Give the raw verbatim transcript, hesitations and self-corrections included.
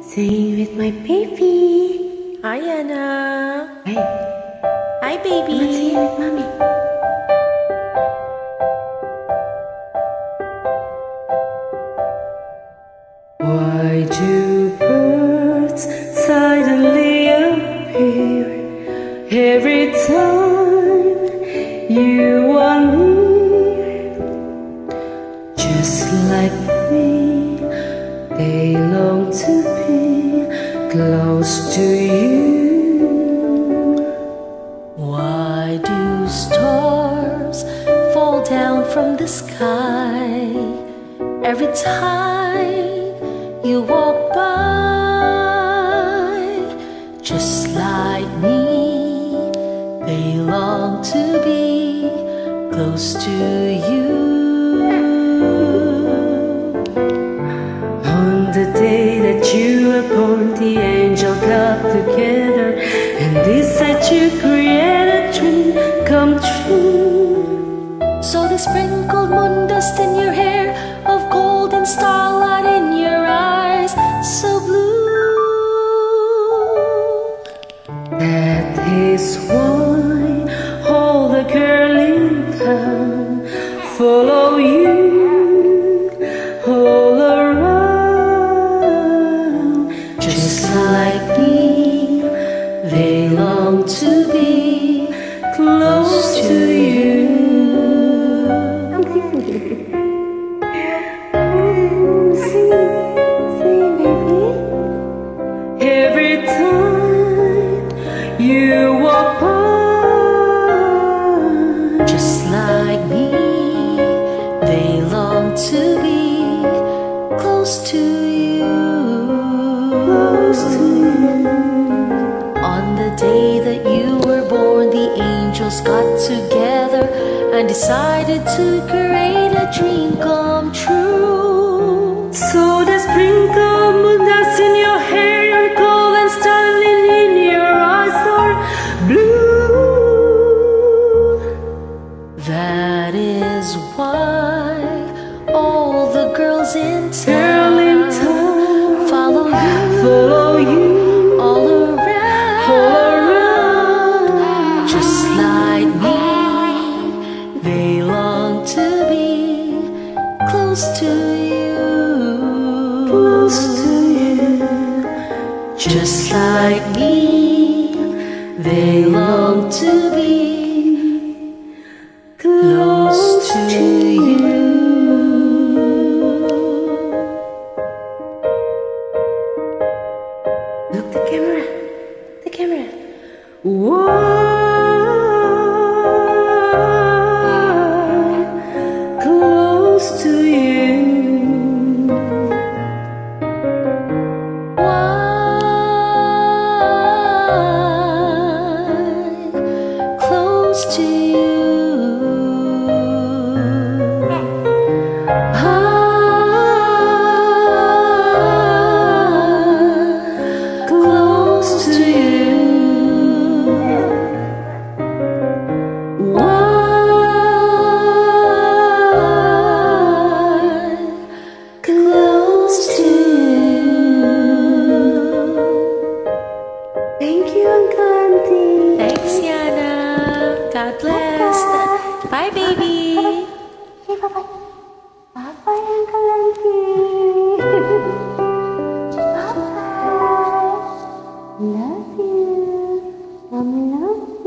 Sing with my baby. Hi, Yana. Hey. Hi, baby. Come on, sing with mommy. Why do birds suddenly appear every time you are near? Just like me, they long to be close to you. Why do stars fall down from the sky every time you walk by? Just like me, they long to be close to you. On the day that you were born, the angels got together and decided to create a dream come true. So they sprinkled moon dust in your hair, of gold and starlight in your eyes, so blue. That is why all the girls in town follow you all around. Just like me, they long to be close to you. Every time you walk by, Just like me, they long to be close to you. close to you. On the day that you were born, the angels got together and decided to create a dream come true. So they sprinkle moon dust in your hair and gold and starlight in your eyes are blue. That is why all the girls in Girl in town town follow you, follow you all around, all around. just like me. They long to be close to you, Close to you. just like me. They long to be close to you. Look the camera, the camera. Whoa, close to you. Why close to you? Ah, close to you. Why close to you? Thank you, Uncle Auntie. Thanks, Yana. God bless. Bye, baby. Say bye-bye. Bye-bye, Uncle Auntie. Bye-bye. Love you. Mommy love you.